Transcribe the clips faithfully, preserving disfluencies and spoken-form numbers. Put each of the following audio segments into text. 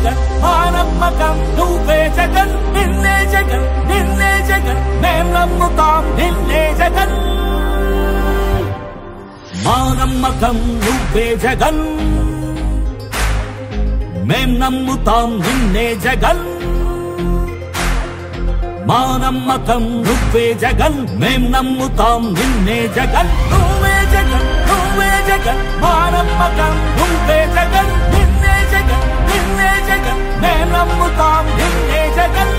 జగన్ మా నమ్మకం నువ్వే జగన్ నిన్నే జగన్ నిన్నే జగన్ మేం నమ్ముతాం నిన్నే జగన్ మా నమ్మకం నువ్వే జగన్ మేం నమ్ముతాం నిన్నే జగన్ మా నమ్మకం నువ్వే జగన్ మేం నమ్ముతాం నిన్నే జగన్ నువ్వే జగన్ నువ్వే జగన్ మా నమ్మకం నువ్వే జగన్ నిన్నే జగన్ నిన్నే జగన్ మేం నమ్ముతాం నిన్నే జగన్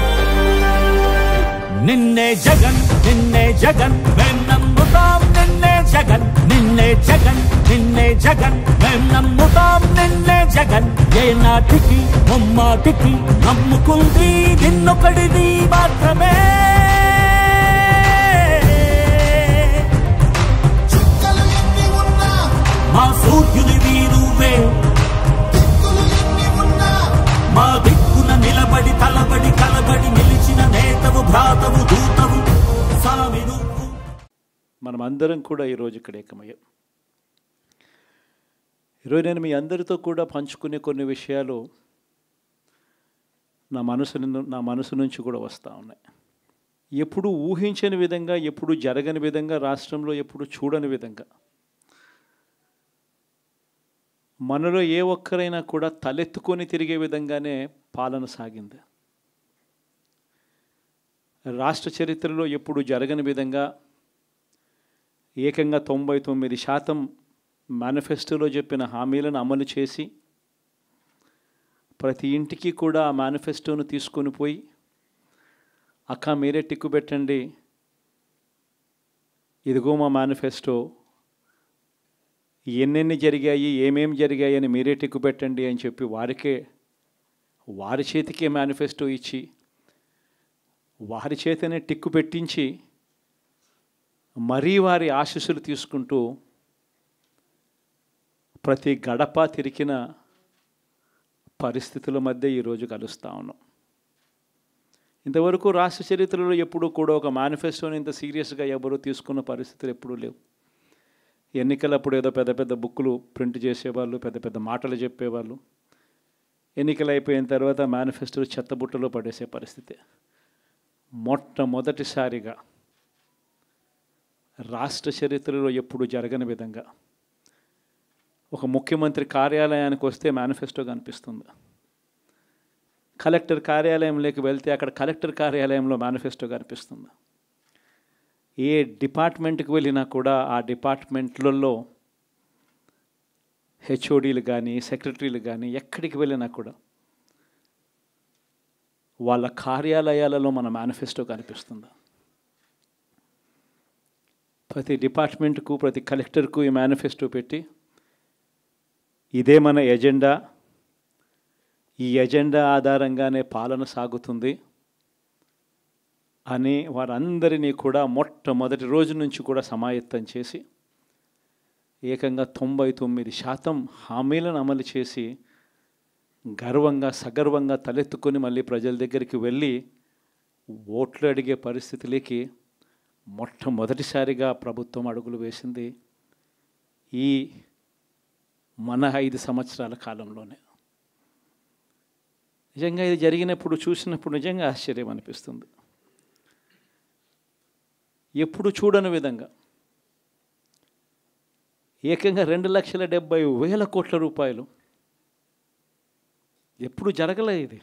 నిన్నే జగన్ నిన్నే జగన్ మేం నమ్ముతాం నిన్నే జగన్ నిన్నే జగన్ నిన్నే జగన్ మేం నమ్ముతాం నిన్నే జగన్ ఏ నాటికి ముమ్మాటికి నమ్ముకుంది నిన్నొకడిది మాత్రమే మా సూర్యునివి నువ్వే మా దిక్కున నిలబడి తలబడి కలబడి నిలిచిన నేతవు భ్రాతవు దూతవు సామి నువ్వు. మనం అందరం కూడా ఈరోజు ఇక్కడ ఏకమయ్యాం. ఈరోజు నేను మీ అందరితో కూడా పంచుకునే కొన్ని విషయాలు నా మనసు నా మనసు నుంచి కూడా వస్తూ ఉన్నాయి. ఎప్పుడు ఊహించని విధంగా, ఎప్పుడు జరగని విధంగా, రాష్ట్రంలో ఎప్పుడు చూడని విధంగా మనలో ఏ ఒక్కరైనా కూడా తలెత్తుకొని తిరిగే విధంగానే పాలన సాగింది. రాష్ట్ర చరిత్రలో ఎప్పుడు జరగని విధంగా ఏకంగా తొంభై తొమ్మిది శాతం మేనిఫెస్టోలో చెప్పిన హామీలను అమలు చేసి ప్రతి ఇంటికి కూడా ఆ మేనిఫెస్టోను తీసుకొని పోయి అక్క మీరే టిక్కు పెట్టండి, ఇదిగో మా మేనిఫెస్టో, ఎన్నెన్ని జరిగాయి ఏమేమి జరిగాయి అని మీరే టిక్కు పెట్టండి అని చెప్పి వారికే వారి చేతికే మేనిఫెస్టో ఇచ్చి వారి చేతనే టిక్కు పెట్టించి మరీ వారి ఆశీస్సులు తీసుకుంటూ ప్రతి గడప తిరిగిన పరిస్థితుల మధ్య ఈరోజు కలుస్తూ ఉన్నాం. ఇంతవరకు రాష్ట్ర చరిత్రలో ఎప్పుడూ కూడా ఒక మేనిఫెస్టోని ఇంత సీరియస్గా ఎవరు తీసుకున్న పరిస్థితులు ఎప్పుడూ లేవు. ఎన్నికలప్పుడు ఏదో పెద్ద పెద్ద బుక్కులు ప్రింట్ చేసేవాళ్ళు, పెద్ద పెద్ద మాటలు చెప్పేవాళ్ళు. ఎన్నికలు అయిపోయిన తర్వాత మేనిఫెస్టో చెత్తబుట్టలో పడేసే పరిస్థితి. మొట్టమొదటిసారిగా రాష్ట్ర చరిత్రలో ఎప్పుడు జరగని విధంగా ఒక ముఖ్యమంత్రి కార్యాలయానికి వస్తే మేనిఫెస్టో కనిపిస్తుంది. కలెక్టర్ కార్యాలయంలోకి వెళ్తే అక్కడ కలెక్టర్ కార్యాలయంలో మేనిఫెస్టో కనిపిస్తుంది. ఏ డిపార్ట్మెంట్కి వెళ్ళినా కూడా ఆ డిపార్ట్మెంట్లలో హెచ్ఓడీలు కానీ సెక్రటరీలు కానీ ఎక్కడికి వెళ్ళినా కూడా వాళ్ళ కార్యాలయాలలో మన మేనిఫెస్టో కనిపిస్తుంది. ప్రతి డిపార్ట్మెంట్కు ప్రతి కలెక్టర్కు ఈ మేనిఫెస్టో పెట్టి ఇదే మన ఎజెండా, ఈ ఎజెండా ఆధారంగానే పాలన సాగుతుంది అని వారందరినీ కూడా మొట్టమొదటి రోజు నుంచి కూడా సమాయత్తం చేసి ఏకంగా తొంభై తొమ్మిది శాతం హామీలను అమలు చేసి గర్వంగా సగర్వంగా తలెత్తుకొని మళ్ళీ ప్రజల దగ్గరికి వెళ్ళి ఓట్లు అడిగే పరిస్థితిలోకి మొట్టమొదటిసారిగా ప్రభుత్వం అడుగులు వేసింది ఈ మన ఐదు సంవత్సరాల కాలంలోనే. నిజంగా ఇది జరిగినప్పుడు చూసినప్పుడు నిజంగా ఆశ్చర్యం అనిపిస్తుంది. ఎప్పుడు చూడని విధంగా ఏకంగా రెండు లక్షల డెబ్బై వేల కోట్ల రూపాయలు ఎప్పుడు జరగలే. ఇది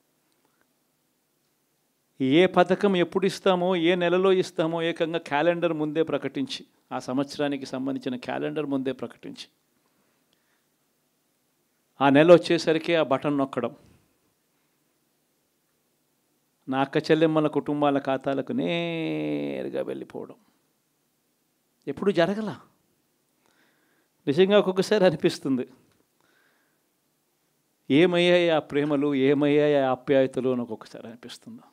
ఏ పథకం ఎప్పుడు ఇస్తామో, ఏ నెలలో ఇస్తామో ఏకంగా క్యాలెండర్ ముందే ప్రకటించి, ఆ సంవత్సరానికి సంబంధించిన క్యాలెండర్ ముందే ప్రకటించి ఆ నెల వచ్చేసరికి ఆ బటన్ నొక్కడం, నా అక్క చెల్లెమ్మల కుటుంబాల ఖాతాలకు నేరుగా వెళ్ళిపోవడం ఎప్పుడు జరగల. నిజంగా ఒక్కొక్కసారి అనిపిస్తుంది ఏమయ్యాయి ఆ ప్రేమలు, ఏమయ్యాయి ఆ ఆప్యాయతలు అని ఒక్కొక్కసారి అనిపిస్తుంది.